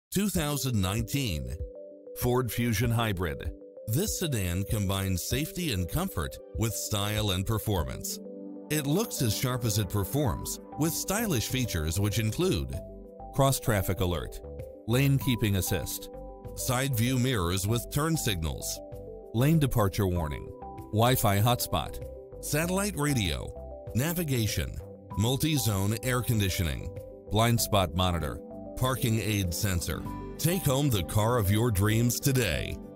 2019 Ford Fusion Hybrid. This sedan combines safety and comfort with style and performance. It looks as sharp as it performs, with stylish features which include cross-traffic alert, lane keeping assist, side view mirrors with turn signals, lane departure warning, Wi-Fi hotspot, satellite radio, navigation, multi-zone air conditioning, blind spot monitor, parking aid sensor. Take home the car of your dreams today.